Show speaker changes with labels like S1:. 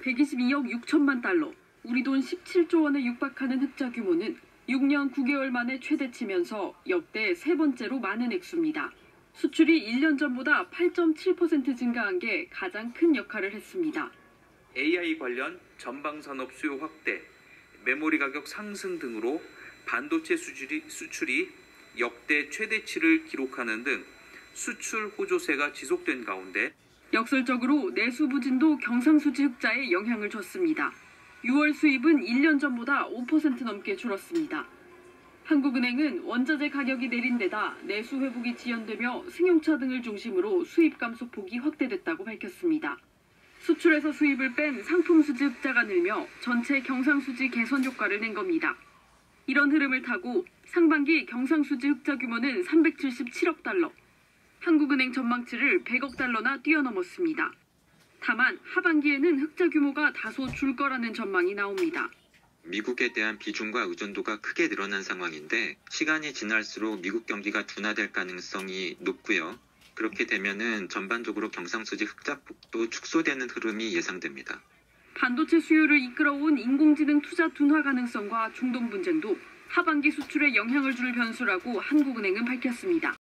S1: 122억 6천만 달러, 우리 돈 17조 원에 육박하는 흑자 규모는 6년 9개월 만에 최대치면서 역대 세 번째로 많은 액수입니다. 수출이 1년 전보다 8.7% 증가한 게 가장 큰 역할을 했습니다.
S2: AI 관련 전방산업 수요 확대, 메모리 가격 상승 등으로 반도체 수출이 역대 최대치를 기록하는 등 수출 호조세가 지속된 가운데
S1: 역설적으로 내수 부진도 경상수지 흑자에 영향을 줬습니다. 6월 수입은 1년 전보다 5% 넘게 줄었습니다. 한국은행은 원자재 가격이 내린 데다 내수 회복이 지연되며 승용차 등을 중심으로 수입 감소 폭이 확대됐다고 밝혔습니다. 수출에서 수입을 뺀 상품 수지 흑자가 늘며 전체 경상수지 개선 효과를 낸 겁니다. 이런 흐름을 타고 상반기 경상수지 흑자 규모는 377억 달러, 한국은행 전망치를 100억 달러나 뛰어넘었습니다. 다만 하반기에는 흑자 규모가 다소 줄 거라는 전망이 나옵니다.
S3: 미국에 대한 비중과 의존도가 크게 늘어난 상황인데 시간이 지날수록 미국 경기가 둔화될 가능성이 높고요. 그렇게 되면은 전반적으로 경상수지 흑자폭도 축소되는 흐름이 예상됩니다.
S1: 반도체 수요를 이끌어온 인공지능 투자 둔화 가능성과 중동 분쟁도 하반기 수출에 영향을 줄 변수라고 한국은행은 밝혔습니다.